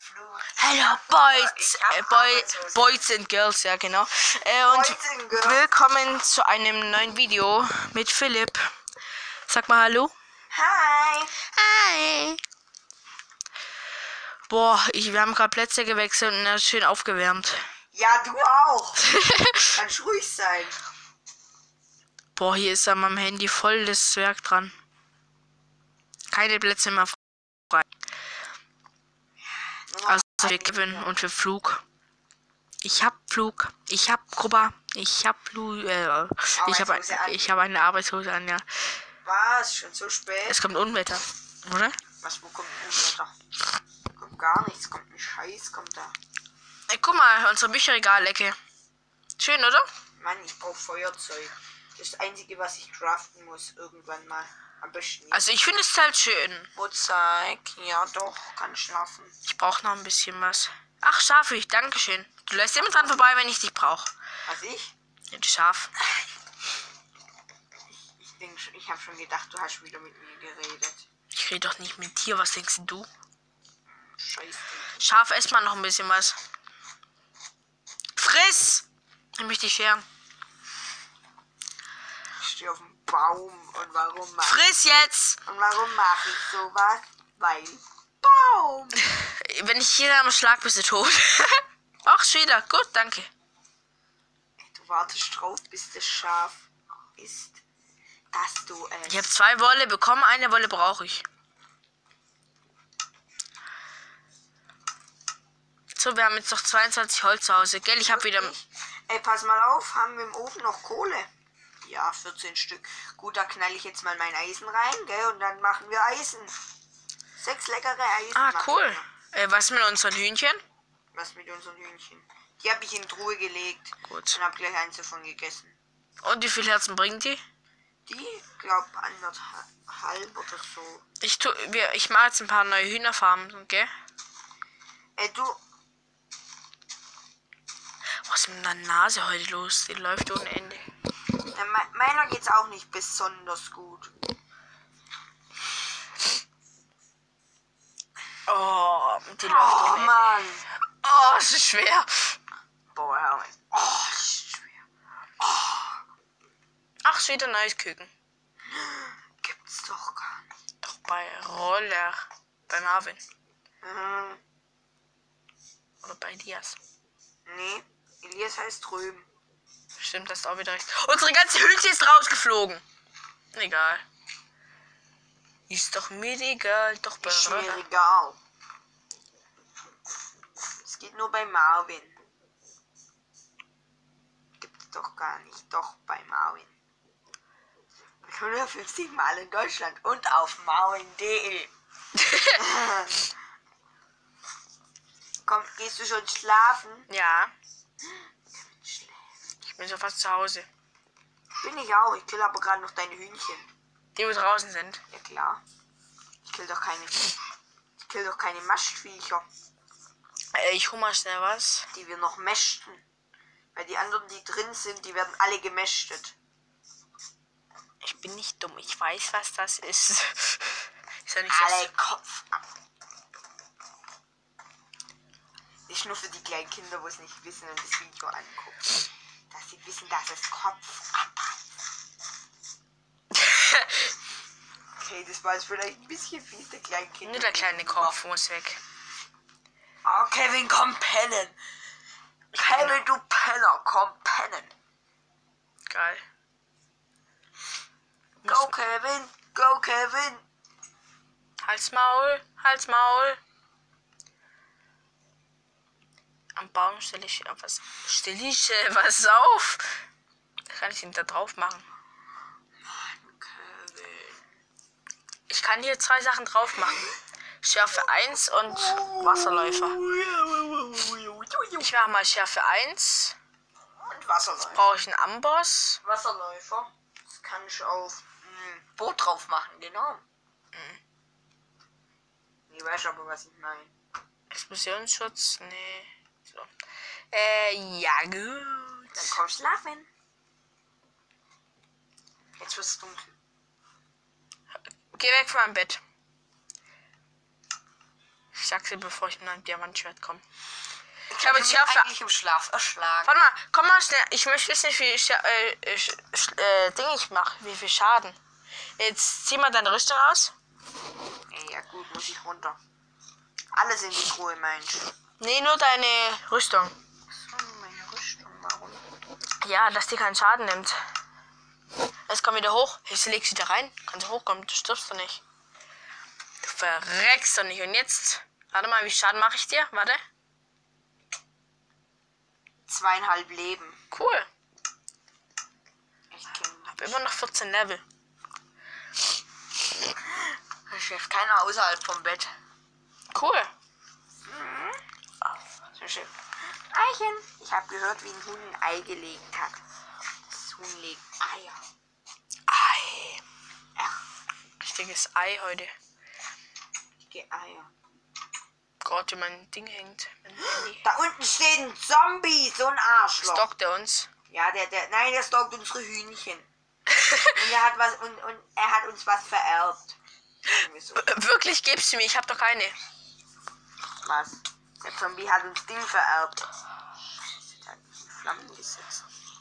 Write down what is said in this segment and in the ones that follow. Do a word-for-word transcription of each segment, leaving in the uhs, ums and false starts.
Fluch. Hello Boys, äh, Boy, Boys and Girls, ja genau. Äh, und Boys and Girls. willkommen zu einem neuen Video mit Philipp. Sag mal hallo. Hi. Hi. Boah, ich, wir haben gerade Plätze gewechselt und er ist schön aufgewärmt. Ja, du auch. Kannst ruhig sein. Boah, hier ist an meinem Handy voll das Werk dran. Keine Plätze mehr frei. Also für Kevin und für Flug. Ich hab Flug. Ich hab Gruppe. Ich hab Flug. Äh, ich habe ich hab eine Arbeitshose an, ja. Was? Schon so spät? Es kommt Unwetter, oder? Was, wo kommt Unwetter? Kommt gar nichts. Kommt ein Scheiß, kommt da. Ey, guck mal, unsere Bücherregalecke. Schön, oder? Mann, ich brauche Feuerzeug. Das ist das Einzige, was ich craften muss. Irgendwann mal. Am besten nicht. Also ich finde es halt schön. Wo zeig? Ja doch, kann schlafen. Ich brauche noch ein bisschen was. Ach, Schaf, ich, dankeschön. Du lässt immer dran vorbei, wenn ich dich brauche. Was ich? Ja, die Schaf. Ich, ich denk schon, ich habe schon gedacht, du hast wieder mit mir geredet. Ich rede doch nicht mit dir, was denkst du? Scheiße. Schaf, ess mal noch ein bisschen was. Friss! Ich möchte dich scheren. Ich stehe auf dem Baum und warum mach Friss jetzt! Und warum mache ich sowas? Weil Baum. Wenn ich hier am Schlag bist du tot. Ach, Schäder. Gut, danke. Du wartest drauf, bis das Schaf ist, dass du es... Ich habe zwei Wolle bekommen, eine Wolle brauche ich. So, wir haben jetzt noch zweiundzwanzig Holz zu Hause, gell? Ich habe wieder... Ey, pass mal auf, haben wir im Ofen noch Kohle? Ja, vierzehn Stück. Gut, da knall ich jetzt mal mein Eisen rein, gell? Und dann machen wir Eisen. Sechs leckere Eisen. Ah, machen cool. wir. Äh, was mit unseren Hühnchen? Was mit unseren Hühnchen? Die habe ich in Truhe gelegt. Gut. Und habe gleich eins davon gegessen. Und wie viele Herzen bringen die? Die, glaub, anderthalb oder so. Ich tu, wir, ich mache jetzt ein paar neue Hühnerfarmen, gell? Ey, du... Was ist mit deiner Nase heute los? Die läuft ohne Ende. Ja, me meiner geht's auch nicht besonders gut. Oh, die läuft Oh, ohne Ende. Mann. Oh, es ist schwer. Boah, hör mal. Oh, das ist schwer. Ach, schon wieder neues Küken. Gibt's doch gar nicht. Doch bei Roller. Bei Marvin. Mhm. Oder bei Dias. Nee, Elias heißt drüben. Stimmt, das ist auch wieder recht. Unsere ganze Hülse ist rausgeflogen. Egal. Ist doch mir egal. Doch bei Ist mir Roller. egal. Es geht nur bei Marvin. Gibt's doch gar nicht. Doch bei Marvin. hundertfünfzig Mal in Deutschland und auf marvin punkt de. Komm, gehst du schon schlafen? Ja. Ich bin schon fast zu Hause. Bin ich auch. Ich kill aber gerade noch deine Hühnchen. Die, wo draußen sind. Ja klar. Ich kill doch keine. Ich kill doch keine Mastviecher, Äh, ich hol mal schnell was. die wir noch mästen. Weil die anderen, die drin sind, die werden alle gemästet. Ich bin nicht dumm. Ich weiß, was das ist. Ist ja nicht so. Alle Kopf ab. Nicht nur für die kleinen Kinder, wo es nicht wissen und das Video angucken. Dass sie wissen, dass es Kopf ab hat. Okay, das war jetzt vielleicht ein bisschen fies, der kleinen Kinder. Nur der kleine Kopf muss weg. Oh, Kevin, komm pennen. Kevin, du Penner, komm pennen. Geil. Go, Kevin, go, Kevin. Hals Maul, Hals Maul. Am Baum stelle ich was. Stelle ich äh, was auf. Da kann ich ihn da drauf machen. Mann, Kevin. Ich kann hier zwei Sachen drauf machen. Schärfe eins und Wasserläufer. Ich mache mal Schärfe eins. Und Wasserläufer. Brauche ich einen Amboss. Wasserläufer. Das kann ich auf ein Boot drauf machen, genau. Mhm. Ich weiß aber, was ich meine. Explosionsschutz? Nee. So. Äh, ja gut. Dann komm schlafen. Jetzt wird's dunkel. Geh weg von meinem Bett. Ich sag's dir, bevor ich mit einem Diamantschwert komme. Ich, Ich habe habe mich Schärfe. eigentlich im Schlaf erschlagen. Warte mal, komm mal schnell. Ich möchte wissen, wie viel Scha äh, äh, Ding ich mache. Wie viel Schaden. Jetzt zieh mal deine Rüstung aus. Ja gut, muss ich runter. Alles in die Truhe, Mensch. Nee, nur deine Rüstung. So, meine Rüstung, warum? Ja, dass die keinen Schaden nimmt. Jetzt komm wieder hoch. Jetzt legst du da rein. Kannst du hochkommen. Du stirbst doch nicht. Du verreckst doch nicht. Und jetzt, warte mal, wie Schaden mache ich dir? Warte. Zweieinhalb Leben. Cool. Ich kenne Hab immer noch vierzehn Level. Da schläft keiner außerhalb vom Bett. Cool. Mhm. Oh, so schön. Eichen. Ich habe gehört, wie ein Huhn ein Ei gelegt hat. Das Huhn legt Eier. Ei. Ja. Richtiges Ei heute. Die Eier. Gott, wie mein Ding hängt. Mein Handy. Da unten steht ein Zombie, so ein Arschloch. Stalkt er uns? Ja, der, der, nein, der stalkt unsere Hühnchen. Und er hat was, und, und er hat uns was vererbt. So. Wirklich, gibst du mir? Ich hab doch keine. Was? Der Zombie hat uns Ding vererbt. Der hat mich in Flammen gesetzt.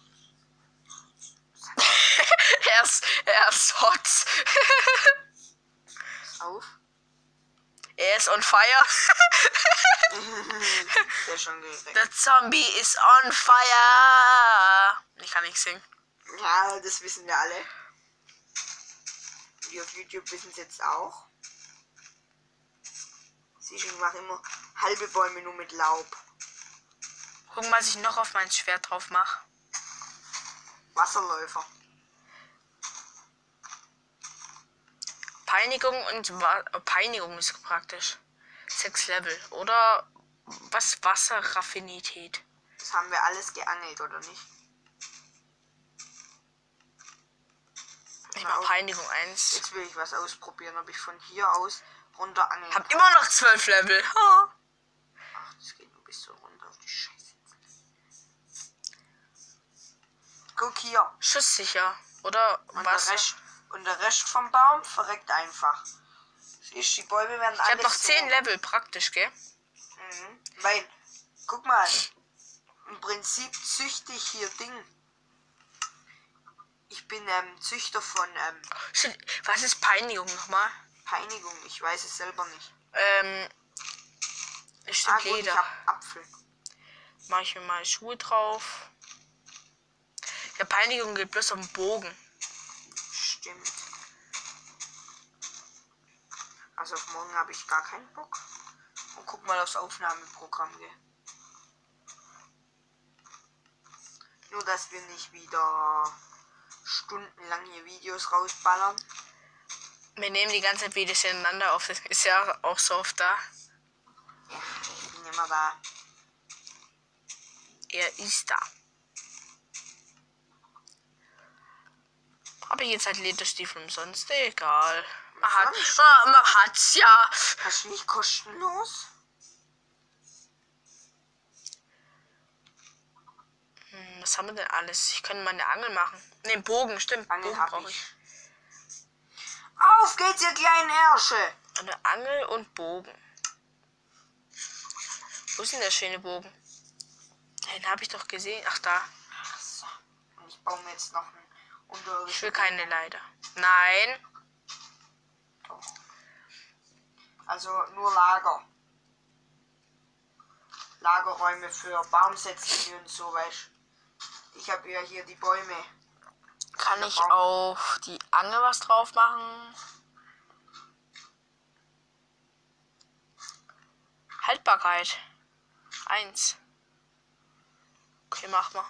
er ist, er ist hot. Auf. Er ist on fire. Der ist schon direkt. Der Zombie ist on fire. Ich kann nicht singen. Ja, das wissen wir alle. Die auf YouTube wissen es jetzt auch. Siehst du, ich mache immer halbe Bäume nur mit Laub. Guck mal, was ich noch auf mein Schwert drauf mache. Wasserläufer. Peinigung und Wa Peinigung ist praktisch. Sechs Level. Oder was? Wasserraffinität. Das haben wir alles geangelt, oder nicht? Ich mach Peinigung eins. Jetzt will ich was ausprobieren, ob ich von hier aus runter angeln Hab kann. immer noch zwölf Level. Ha. Ach, das geht nur bis so runter auf die Scheiße. Guck hier. Schusssicher. Oder Und der, was? Rest, und der Rest vom Baum verreckt einfach. Siehst du, die Bäume werden Ich alles hab noch so- zehn Level praktisch, gell? Mhm. Weil, guck mal, im Prinzip züchte ich hier Ding. Ich bin ähm, Züchter von ähm, Shit, was ist Peinigung nochmal? Peinigung, ich weiß es selber nicht. Ähm. Ist Ah ah, gut, ich Leder. hab Apfel. Mach ich mir mal Schuhe drauf. Der Peinigung geht bloß am Bogen. Stimmt. Also auf morgen habe ich gar keinen Bock. Und guck mal aufs Aufnahmeprogramm, gell. Nur, dass wir nicht wieder stundenlang hier Videos rausballern. Wir nehmen die ganze Zeit Videos ineinander auf. Das ist ja auch so oft da. Ja, ich bin immer da. Er ist da. Habe ich jetzt halt Lederstiefel umsonst? Egal. Man, hat, Umsonst? man, man hat's ja. Hast du nicht kostenlos? Hm, was haben wir denn alles? Ich kann mal eine Angel machen. Ne, Bogen, stimmt. Angel Bogen hab brauche ich. ich. Auf geht's, ihr kleinen Ärsche! Eine Angel und Bogen. Wo ist denn der schöne Bogen? Den habe ich doch gesehen. Ach, da. Ach so. Und ich baue mir jetzt noch einen unterirdischen. Ich will keine Leiter. Nein. Doch. Also nur Lager. Lagerräume für Baumsätzlinge und so, weißt du. Ich habe ja hier die Bäume. Kann Der ich Baum. auf die Angel was drauf machen? Haltbarkeit. Eins. Okay, mach mal.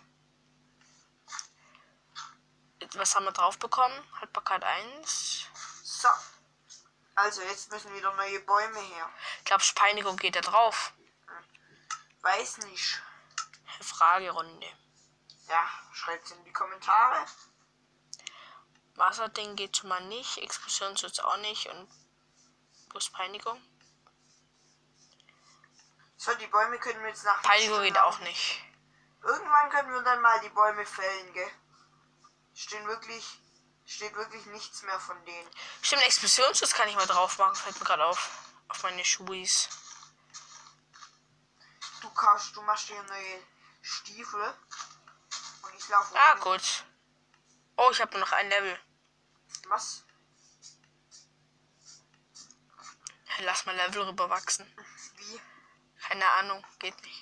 Was haben wir drauf bekommen? Haltbarkeit eins. So. Also jetzt müssen wieder neue Bäume her. Ich glaube, Peinigung geht da drauf. Weiß nicht. Fragerunde. Ja, schreibt's in die Kommentare. Wasserding geht schon mal nicht. Explosionsschutz auch nicht. Und wo ist Peinigung? So, die Bäume können wir jetzt nach... Peinigung geht auch nicht. Irgendwann können wir dann mal die Bäume fällen, gell? Stehen wirklich... Steht wirklich nichts mehr von denen. Stimmt, Explosionsschutz kann ich mal drauf machen. Fällt mir gerade auf. Auf meine Schuhis. kaufst, du machst dir neue Stiefel. Und ich laufe. Ah, gut. Oh, ich habe noch ein Level. Was? Lass mal Level rüberwachsen. Wie? Keine Ahnung, geht nicht.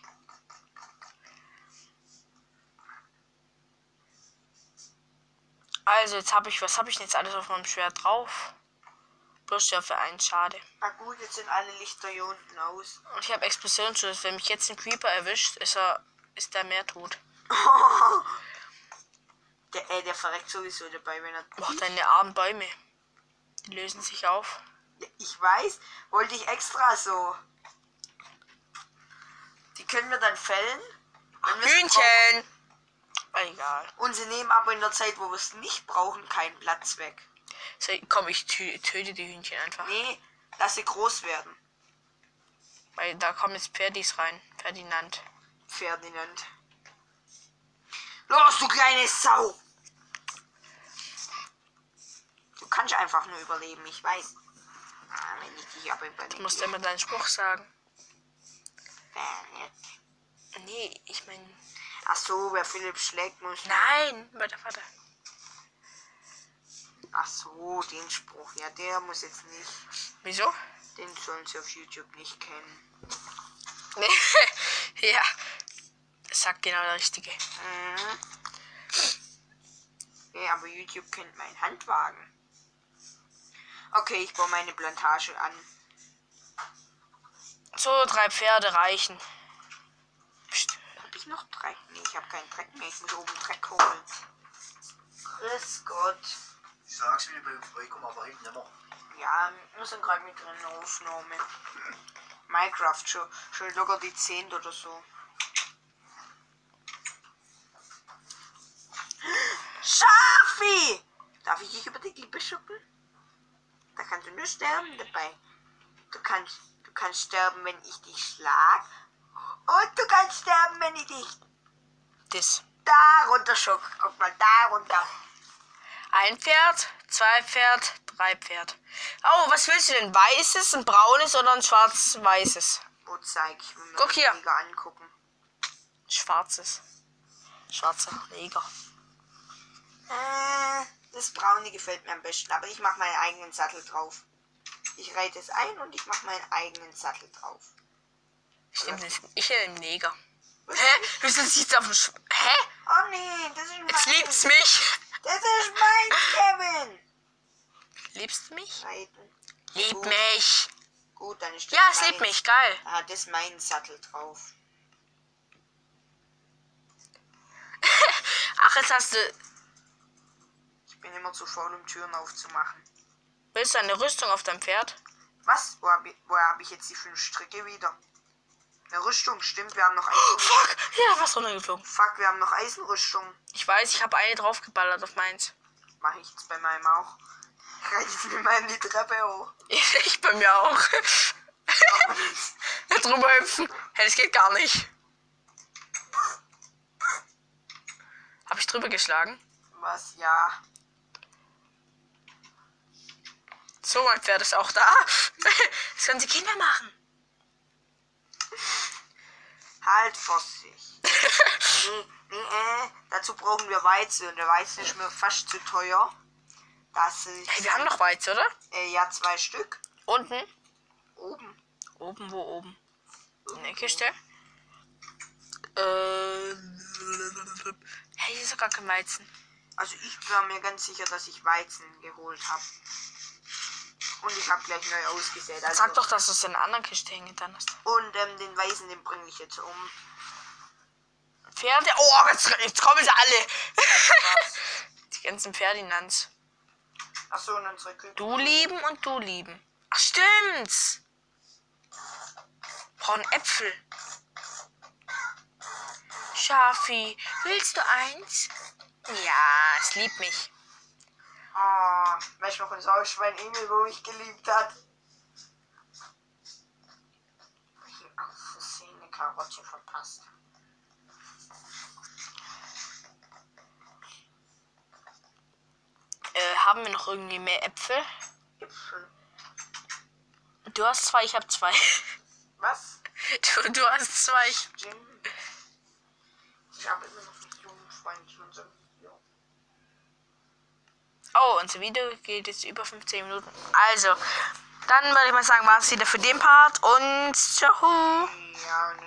Also, jetzt habe ich, was habe ich denn jetzt alles auf meinem Schwert drauf? Bloß ja für einen, schade. Na gut, jetzt sind alle Lichter hier unten aus. Und ich habe Explosionsschutz. Wenn mich jetzt ein Creeper erwischt, ist er, ist der mehr tot. der, äh, der verreckt sowieso dabei, wenn er... Boah, deine armen Bäume. Die lösen sich auf. Ja, ich weiß, wollte ich extra so. Die können wir dann fällen. Wenn wir sie Hühnchen! Egal. brauchen. Und sie nehmen aber in der Zeit, wo wir es nicht brauchen, keinen Platz weg. So, komm, ich tö töte die Hühnchen einfach. Nee, lass sie groß werden. Weil da kommen jetzt Pferdis rein. Ferdinand. Ferdinand. Los, du kleine Sau! Du kannst einfach nur überleben, ich weiß. Ah, wenn ich dich aber Du musst immer deinen Spruch sagen. Äh, Nee, ich meine... Ach so, wer Philipp schlägt, muss... Nein, warte, warte. Ach so, den Spruch. Ja, der muss jetzt nicht. Wieso? Den sollen sie auf YouTube nicht kennen. Nee. Ja. Das sagt genau der Richtige. Mhm. Ja, aber YouTube kennt meinen Handwagen. Okay, ich baue meine Plantage an. So, drei Pferde reichen. Psst. Hab ich noch Dreck? Nee, ich habe keinen Dreck mehr. Ich muss oben Dreck holen. Grüß Gott. Ich sag's mir bei Vollkommen, aber heute nicht mehr. Ja, wir sind gerade mit drin Aufnahme. Minecraft schon, schon locker die zehnte oder so. Schafi! Darf ich dich über die Klippe schuppen? Da kannst du nur sterben dabei. Du kannst, du kannst sterben, wenn ich dich schlag. Und du kannst sterben, wenn ich dich Das. da runter schuck. Guck mal, da runter. Ein Pferd, zwei Pferd, drei Pferd. Oh, was willst du denn? Weißes, ein braunes oder ein schwarz-weißes? Wo zeig ich? Will mir Guck das hier. Neger angucken. Schwarzes. Schwarzer Neger. Äh, das braune gefällt mir am besten, aber ich mache meinen eigenen Sattel drauf. Ich reite es ein und ich mache meinen eigenen Sattel drauf. Stimmt nicht. Ich nehme Neger. Hä? Du sitzt jetzt auf dem Sch... Hä? Oh nee, das ist mein. Jetzt liebt's mich. Das ist mein Kevin. Liebst du mich? Reiten. Lieb Gut. mich. Gut, dann ist das Ja, es mein- liebt mich. Geil. Ah, das ist mein Sattel drauf. Ach, jetzt hast du... Ich bin immer zu faul, um Türen aufzumachen. Willst du eine Rüstung auf deinem Pferd? Was? Wo habe ich, woher hab ich jetzt die fünf Stricke wieder? Eine Rüstung, stimmt, wir haben noch Oh, Eisenrüstung. fuck. Ja, was runtergeflogen. Fuck, wir haben noch Eisenrüstung. Ich weiß, ich habe eine draufgeballert auf meins. Mache ich jetzt bei meinem auch. Reite ich mir mal die Treppe hoch. Ich bei mir auch. Drüber hüpfen. Hey, das geht gar nicht. Habe ich drüber geschlagen? Was? Ja. So, mein Pferd ist auch da. Das können die Kinder machen. Halt Vorsicht. nee, nee, äh, dazu brauchen wir Weizen und der Weizen ist mir fast zu teuer. Das ist. Hey, wir haben noch Weizen, oder? Äh, ja, zwei Stück. Unten? Oben. Oben, wo oben? In der Kiste? Äh. Hey, hier ist doch gar kein Weizen. Also ich war mir ganz sicher, dass ich Weizen geholt habe. Und ich habe gleich neu ausgesät. Also Sag doch, dass du es in einer anderen Kiste hingetan hast. und ähm, den Weißen, den bringe ich jetzt um. Pferde? Oh, jetzt, jetzt kommen sie alle. Die ganzen Ferdinands. Achso, und unsere Küken. Du lieben und du lieben. Ach, stimmt's. Brauchen Äpfel. Schafi, willst du eins? Ja, es liebt mich. Ah, weißt du noch unser Hausschwein Emil, wo mich geliebt hat? Ich hab aus Versehen eine Karotte verpasst. Äh, haben wir noch irgendwie mehr Äpfel? Äpfel. Du hast zwei, ich habe zwei. Was? Du, und du hast zwei. Stimmt. Ich habe immer noch ein Jungschweinchen und so. Ja. Oh, unser Video geht jetzt über fünfzehn Minuten. Also, dann würde ich mal sagen, war es wieder für den Part und ciao. Ja, und